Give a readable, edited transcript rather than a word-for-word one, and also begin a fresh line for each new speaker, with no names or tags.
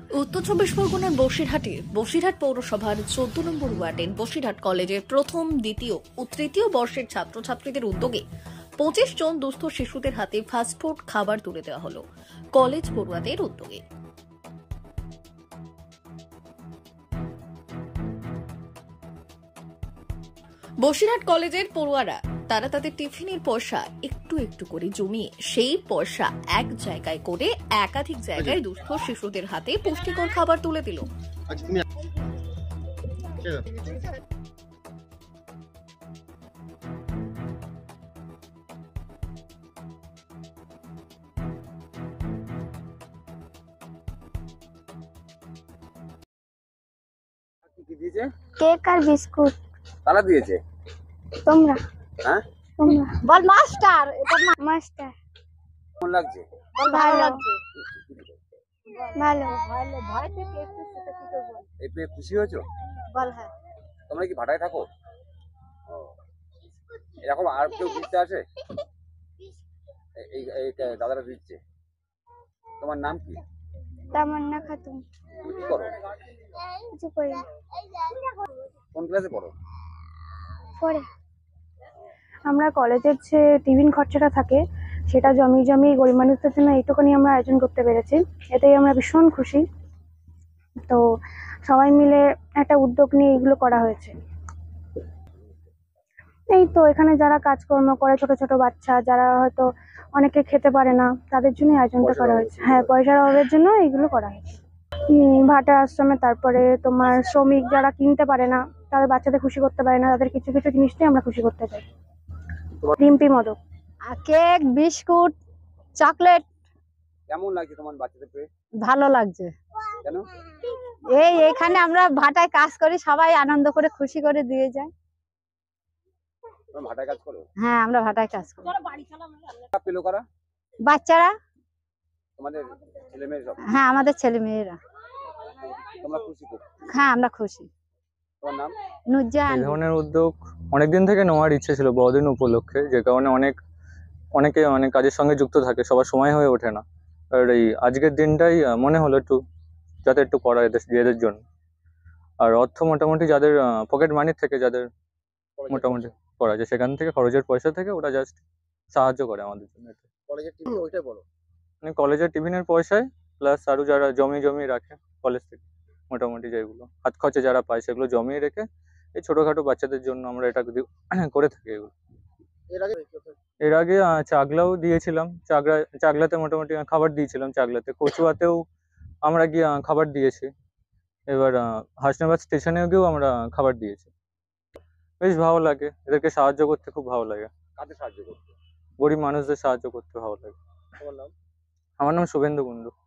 উত্তর চব্বিশ পরগনার বসিরহাট পৌরসভার 14 নম্বর ওয়ার্ডের বসিরহাট কলেজের প্রথম, দ্বিতীয় ও তৃতীয় বর্ষের ছাত্রছাত্রীদের উদ্যোগে 25 জন দুস্থ শিশুদের হাতে ফাস্টফুড খাবার তুলে দেওয়া হলো কলেজ পড়ুয়াদের উদ্যোগে। বসিরহাট কলেজের পড়ুয়ারা তারা তাদের টিফিনের পয়সা একটু একটু করে জমিয়ে সেই পয়সা এক জায়গায় করে একাধিক জায়গায় দুস্থ শিশুদের হাতে পুষ্টিকর খাবার তুলে দিল।
কেক আর বিস্কুট।
কারা দিয়েছে?
তোমরা।
হ্যাঁ,
তোমরা
বল মাস্টার। এটা
মাস্টার।
কেমন লাগছে?
ভালো
লাগছে।
ভালো।
ভালো ভাইতে কেক সেটা কি করব?
এই পেয়ে খুশি হয়েছো?
বল হ্যাঁ।
তোমরা কি ভাটায় থাকো? এরকম আর কেউ দিতে আসে? এই দাদারা দিচ্ছে। তোমার নাম কি?
তামান্না খাতুন।
তুমি কি করো?
কিছু করি না।
কোন ক্লাসে পড়ো?
পরে আমরা কলেজের যে টিফিন খরচাটা থাকে সেটা জমি গরিব মানুষদের জন্য এইটুকুনি আমরা আয়োজন করতে পেরেছি, এতেই আমরা ভীষণ খুশি। তো সবাই মিলে একটা উদ্যোগ নিয়ে এগুলো করা হয়েছে। এই তো এখানে যারা কাজকর্ম করে, ছোট ছোট বাচ্চা যারা হয়তো অনেকে খেতে পারে না, তাদের জন্য আয়োজনটা করা হয়েছে। হ্যাঁ, পয়সার অভাবের জন্য এইগুলো করা হয়েছে। ভাটা আশ্রমে, তারপরে তোমার শ্রমিক যারা কিনতে পারে না, তাদের বাচ্চাদের খুশি করতে পারে না, তাদের কিছু কিছু জিনিস দিয়ে আমরা খুশি করতে চাই। Rimpi Modak.
Cake, biscuit, chocolate.
কেমন লাগছে তোমার বাচ্চাদের পেয়ে?
ভালো লাগছে।
কেন?
এখানে আমরা ভাটায় কাজ করি, সবাই আনন্দ করে খুশি করে দিয়ে যায়।
তোমরা ভাটায় কাজ করো?
হ্যাঁ, আমরা ভাটায় কাজ করি।
পেলো কারা?
বাচ্চারা।
তোমাদের ছেলে মেয়ে সব?
হ্যাঁ, আমাদের ছেলে মেয়েরা।
তোমরা খুশি তো?
হ্যাঁ, আমরা খুশি।
তোমার নাম?
নুরজাহান।
এই ধরনের উদ্যোগ অনেকদিন থেকে নেওয়ার ইচ্ছে ছিল বড়দিন উপলক্ষে, যে কারণে অনেকে অনেক কাজের সঙ্গে যুক্ত থাকে, সবার সময় হয়ে ওঠে না। আর এই আজকের দিনটাই মনে হলো যাতে একটু করা এদের জন্য। আর অর্থ মোটামুটি যাদের পকেট মানির থেকে যাদের মোটামুটি করা যায়, সেখান থেকে খরচের পয়সা থেকে ওরা জাস্ট সাহায্য করে আমাদের জন্য।
কলেজের টিফিন ওইটাই বলো।
মানে কলেজের টিফিনের পয়সায় প্লাস আরো যারা জমিয়ে রাখে কলেজ থেকে, মোটামুটি যেগুলো হাত খরচে যারা পায় সেগুলো জমিয়ে রেখে এই ছোটখাটো বাচ্চাদের জন্য আমরা এটা করে থাকি। এগুলো এর আগে চাগলাও দিয়েছিলাম। চাগলাতে মোটামুটি খাবার দিয়েছিলাম। চাগলাতে কচুয়াতেও আমরা গিয়ে খাবার দিয়েছি। এবার হাসনাবাদ স্টেশনেও গিয়েও আমরা খাবার দিয়েছি। বেশ ভালো লাগে, এদেরকে সাহায্য করতে খুব ভালো লাগে।
কাদের সাহায্য করতে?
গরিব মানুষদের সাহায্য করতে ভালো লাগে।
তোমার নাম?
আমার নাম শুভেন্দু কুণ্ডু।